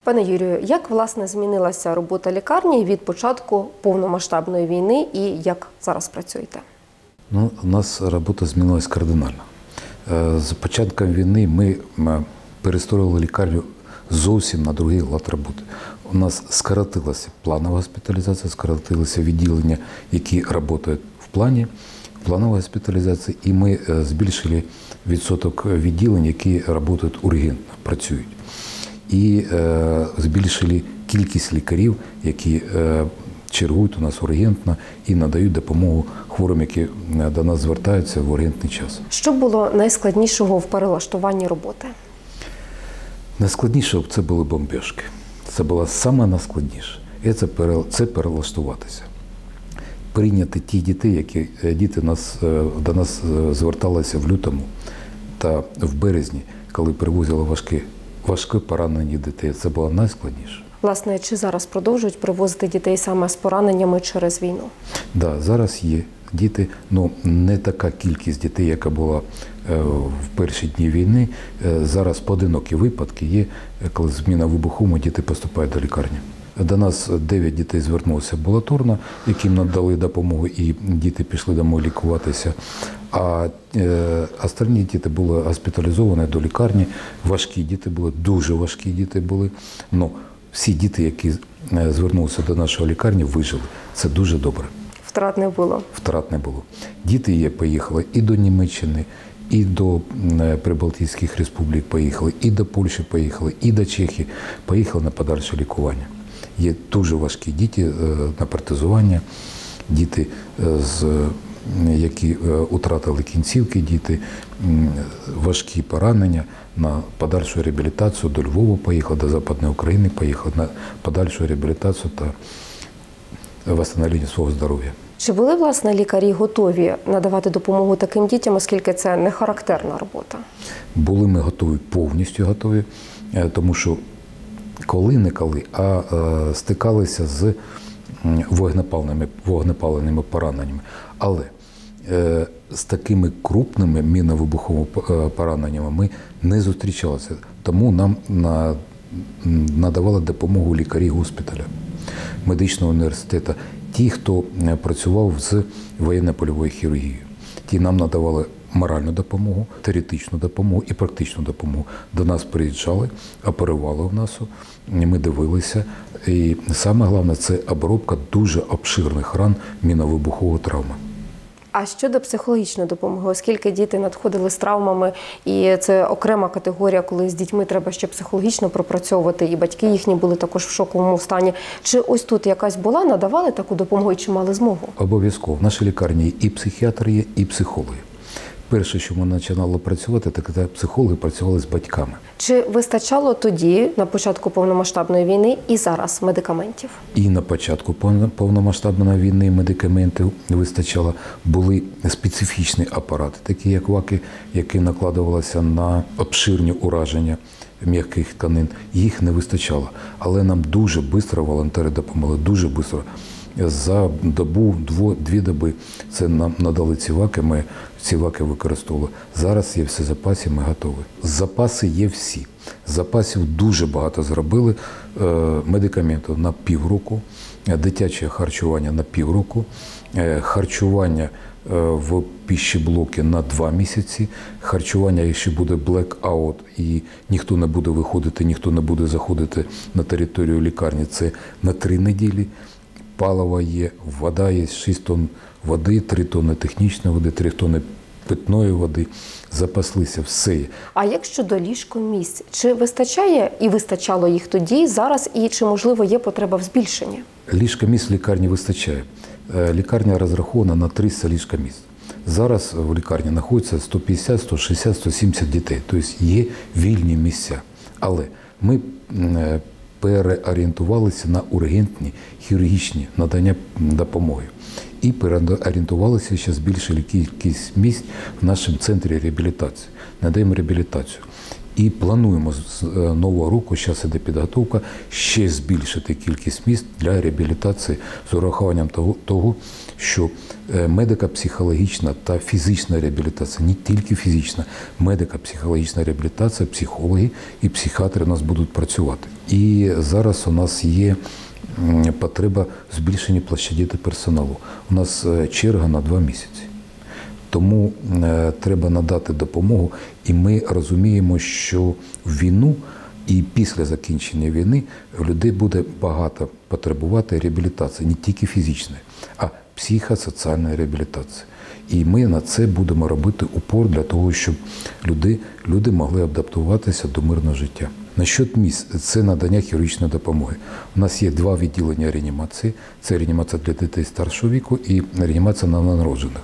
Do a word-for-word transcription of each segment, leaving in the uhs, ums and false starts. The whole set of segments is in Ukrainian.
Пане Юрію, як, власне, змінилася робота лікарні від початку повномасштабної війни і як зараз працюєте? Ну, у нас робота змінилась кардинально. З початком війни ми перестроїли лікарню зовсім на другий лад роботи. У нас скоротилася планова госпіталізація, скоротилися відділення, які працюють в плані, планової госпіталізації, і ми збільшили відсоток відділень, які працюють ургентно, працюють. І е, збільшили кількість лікарів, які е, чергують у нас ургентно і надають допомогу хворим, які до нас звертаються в ургентний час. Що було найскладнішого в перелаштуванні роботи? Найскладніше це були бомбіжки. Це було саме найскладніше. І це, це перелаштуватися. Прийняти ті дітей, які діти нас, до нас зверталися в лютому та в березні, коли привозили важкі Важкі поранені дітей. Це було найскладніше. Власне, чи зараз продовжують привозити дітей саме з пораненнями через війну? Так, да, зараз є діти, але не така кількість дітей, яка була в перші дні війни. Зараз поодинокі випадки є, коли зміна вибуху, діти поступають до лікарні. До нас дев'ять дітей звернулося амбулаторно, яким надали допомогу, і діти пішли домой лікуватися. А е, остальні діти були госпіталізовані до лікарні. Важкі діти були, дуже важкі діти були. Ну, всі діти, які звернулися до нашої лікарні, вижили. Це дуже добре. Втрат не було? Втрат не було. Діти є, поїхали і до Німеччини, і до Прибалтійських республік поїхали, і до Польщі поїхали, і до Чехії. Поїхали на подальше лікування. Є дуже важкі діти на протезування, діти, з, які втратили кінцівки, діти, важкі поранення, на подальшу реабілітацію до Львова поїхали, до Западної України поїхали, на подальшу реабілітацію та відновлення свого здоров'я. Чи були, власне, лікарі готові надавати допомогу таким дітям, оскільки це не характерна робота? Були ми готові, повністю готові, тому що коли-неколи, а е, стикалися з вогнепальними, вогнепаленими пораненнями. Але е, з такими крупними мінно-вибуховими пораненнями ми не зустрічалися. Тому нам на, надавали допомогу лікарі госпіталя, медичного університету, ті, хто працював з воєнно-польовою хірургією. Ті нам надавали моральну допомогу, теоретичну допомогу і практичну допомогу. До нас приїжджали, оперували в нас, ми дивилися. І саме головне – це обробка дуже обширних ран мінно-вибухової травми. А щодо психологічної допомоги, оскільки діти надходили з травмами, і це окрема категорія, коли з дітьми треба ще психологічно пропрацьовувати, і батьки їхні були також в шоковому стані. Чи ось тут якась була, надавали таку допомогу і чи мали змогу? Обов'язково. В нашій лікарні і психіатри є, і психологи. Перше, що ми починали працювати, так це психологи працювали з батьками. Чи вистачало тоді, на початку повномасштабної війни, і зараз медикаментів? І на початку повномасштабної війни медикаментів вистачало. Були специфічні апарати, такі як ваки, які накладувалися на обширні ураження м'яких тканин. Їх не вистачало. Але нам дуже швидко волонтери допомогли, дуже швидко. За добу, дві доби це нам надали ці ваки, ми ці ваки використовували. Зараз є всі запаси, ми готові. Запаси є всі. Запасів дуже багато зробили. Медикаментів на півроку, дитяче харчування на півроку, харчування в пищеблокі на два місяці, харчування, якщо буде блекаут і ніхто не буде виходити, ніхто не буде заходити на територію лікарні, це на три неділі. Паливо є, вода є, шість тонн води, три тонни технічної води, три тонни питної води. Запаслися, все є. А як щодо ліжкомісць? Чи вистачає і вистачало їх тоді, зараз, і чи, можливо, є потреба в збільшенні? Ліжкомісць в лікарні вистачає. Лікарня розрахована на триста ліжкомісць. Зараз в лікарні знаходиться сто п'ятдесят, сто шістдесят, сто сімдесят дітей. Тобто є вільні місця. Але ми переорієнтувалися на ургентні хірургічні надання допомоги. І переорієнтувалися, ще збільшили кількість місць в нашому центрі реабілітації. Надаємо реабілітацію. І плануємо з нового року, зараз іде підготовка, ще збільшити кількість місць для реабілітації з урахуванням того, того що медико-психологічна та фізична реабілітація, не тільки фізична, медико-психологічна реабілітація, психологи і психіатри у нас будуть працювати. І зараз у нас є потреба в збільшенні площаді та персоналу. У нас черга на два місяці. Тому е, треба надати допомогу, і ми розуміємо, що в війну і після закінчення війни в людей буде багато потребувати реабілітації, не тільки фізичної, а психосоціальної реабілітації. І ми на це будемо робити упор для того, щоб люди, люди могли адаптуватися до мирного життя. Насчет місць – це надання хірургічної допомоги. У нас є два відділення реанімації. Це реанімація для дітей старшого віку і реанімація новонароджених.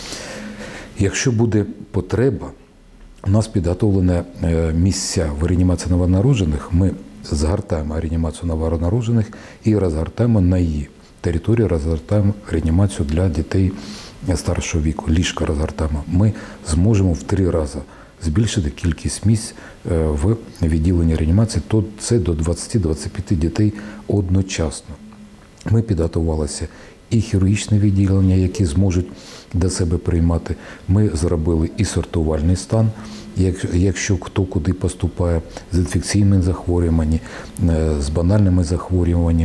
Якщо буде потреба, у нас підготовлені місця в реанімації новонароджених, ми згортаємо реанімацію новонароджених і розгортаємо на її території, розгортаємо реанімацію для дітей старшого віку, ліжка розгортаємо. Ми зможемо в три рази збільшити кількість місць в відділенні реанімації, то це до двадцяти-двадцяти п'яти дітей одночасно. Ми підготувалися і хірургічне відділення, які зможуть до себе приймати. Ми зробили і сортувальний стан, якщо хто куди поступає, з інфекційними захворюваннями, з банальними захворюваннями,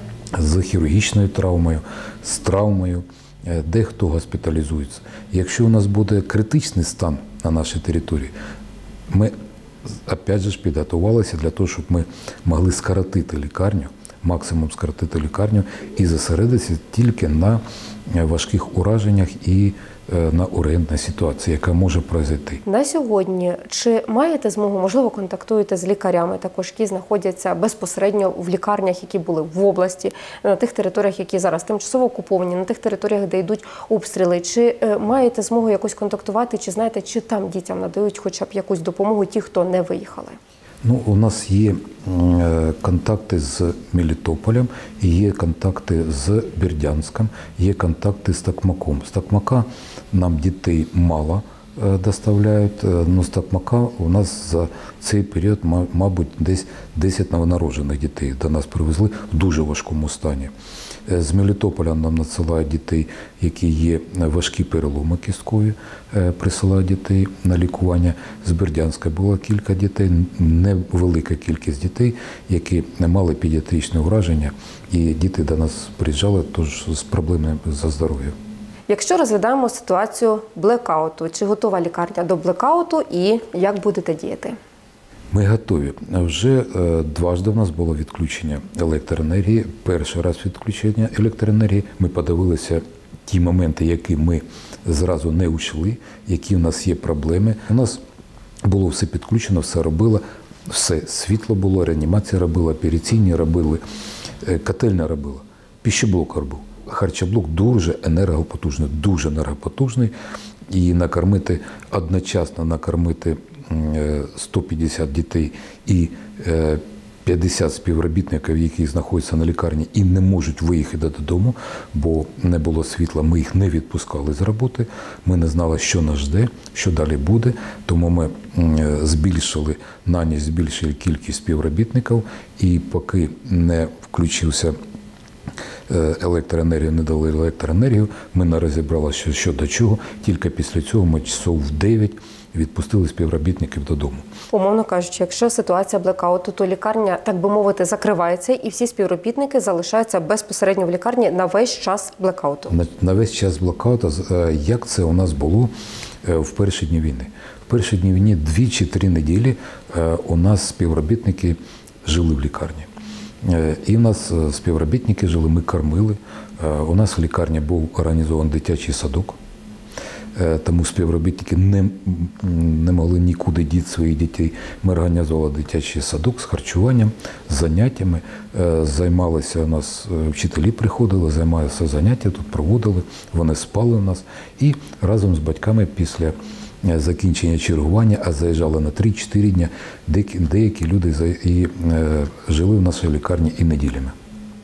з хірургічною травмою, з травмою, де хто госпіталізується. Якщо у нас буде критичний стан на нашій території, ми, опять же, підготувалися для того, щоб ми могли скоротити лікарню, максимум скоротити лікарню і зосередитися тільки на важких ураженнях і на ургентній ситуації, яка може произойти. На сьогодні чи маєте змогу, можливо, контактуєте з лікарями, також які знаходяться безпосередньо в лікарнях, які були в області, на тих територіях, які зараз тимчасово окуповані, на тих територіях, де йдуть обстріли? Чи маєте змогу якось контактувати, чи знаєте, чи там дітям надають хоча б якусь допомогу ті, хто не виїхали? Ну, у нас є контакти з Мелітополем, є контакти з Бердянськом, є контакти з Токмаком. З Токмака нам дітей мало доставляють, але з Токмака у нас за цей період, мабуть, десь десять новонароджених дітей до нас привезли в дуже важкому стані. З Мелітополя нам надсилають дітей, які є важкі переломи кісткові, присилають дітей на лікування. З Бердянська було кілька дітей, невелика кількість дітей, які мали педіатричне ураження, і діти до нас приїжджали тож з проблемами за здоров'я. Якщо розглядаємо ситуацію блекауту, чи готова лікарня до блекауту і як будете діяти? Ми готові. Вже дважди в нас було відключення електроенергії. Перший раз відключення електроенергії. Ми подивилися ті моменти, які ми зразу не учли, які в нас є проблеми. У нас було все підключено, все робило, все світло було, реанімація робила, операційні робили, котельня робила, пищеблок робив. Харчоблок дуже енергопотужний, дуже енергопотужний. І накормити, одночасно накормити сто п'ятдесят дітей і п'ятдесят співробітників, які знаходяться на лікарні і не можуть виїхати додому, бо не було світла, ми їх не відпускали з роботи, ми не знали, що нас жде, що далі буде, тому ми збільшили, на ніч збільшили кількість співробітників, і поки не включився електроенергію, не дали електроенергію, ми не розібралися, що, що до чого, тільки після цього ми часов в дев'ять відпустили співробітників додому. Умовно кажучи, якщо ситуація блекауту, то лікарня, так би мовити, закривається і всі співробітники залишаються безпосередньо в лікарні на весь час блекауту? На, на весь час блекауту, як це у нас було в перші дні війни. В перші дні війни дві чи три неділі у нас співробітники жили в лікарні. І в нас співробітники жили, ми кормили. У нас в лікарні був організований дитячий садок, тому співробітники не, не могли нікуди діти своїх дітей. Ми організували дитячий садок з харчуванням, з заняттями. Займалися у нас, вчителі приходили, займалися заняття, тут проводили, вони спали у нас. І разом з батьками після закінчення чергування, а заїжджали на три-чотири дні, деякі, деякі люди і, е, жили в нашій лікарні і неділями.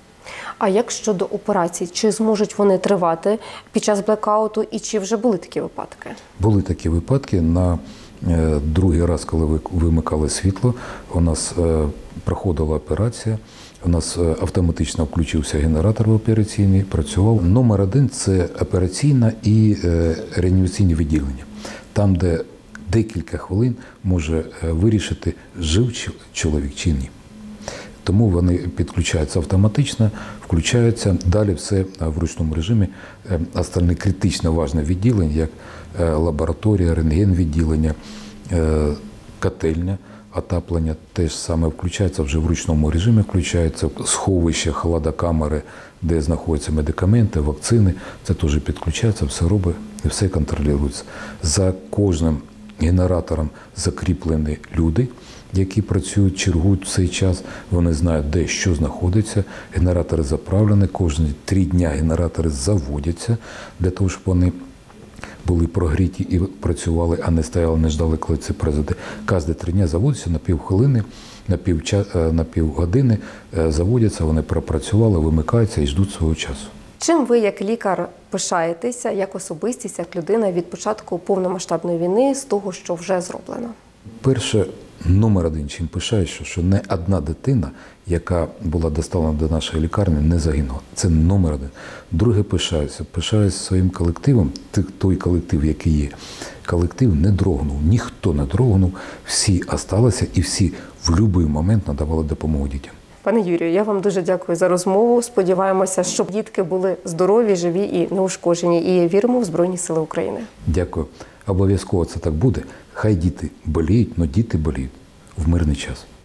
А як щодо операцій? Чи зможуть вони тривати під час блекауту і чи вже були такі випадки? Були такі випадки. На Другий раз, коли ви- вимикали світло, у нас е, проходила операція, у нас е, автоматично включився генератор в операційній, працював. Номер один – це операційна і е, реанімаційне відділення. Там, де декілька хвилин може е, вирішити, жив чи- чоловік чи ні. Тому вони підключаються автоматично, включаються, далі все в ручному режимі. Е, Остальні критично важливі відділення, як е, лабораторія, рентген-відділення, е, котельня, отаплення, теж саме включається вже в ручному режимі, включається сховище, холодокамери, де знаходяться медикаменти, вакцини, це теж підключається, все робить і все контролюється. За кожним генератором закріплені люди, які працюють, чергують в цей час, вони знають, де що знаходиться, генератори заправлені, кожні три дня генератори заводяться для того, щоб вони були прогріті і працювали, а не стояли, не ждали, коли це произойде. Кожні три дня заводяться на півхвилини, на, півча, на півгодини заводяться, вони пропрацювали, вимикаються і ждуть свого часу. Чим ви, як лікар, пишаєтеся, як особистість, як людина від початку повномасштабної війни з того, що вже зроблено? Перше, номер один, чим пишаюся, що не одна дитина, яка була доставлена до нашої лікарні, не загинула. Це номер один. Друге, пишаюся. Пишаюся своїм колективом, той колектив, який є. Колектив не дрогнув, ніхто не дрогнув, всі залишилися і всі в будь-який момент надавали допомогу дітям. Пане Юрію, я вам дуже дякую за розмову. Сподіваємося, щоб дітки були здорові, живі і неушкоджені. І віримо в Збройні Сили України. Дякую. Обов'язково це так буде. Хай діти боліють, але діти боліють в мирний час.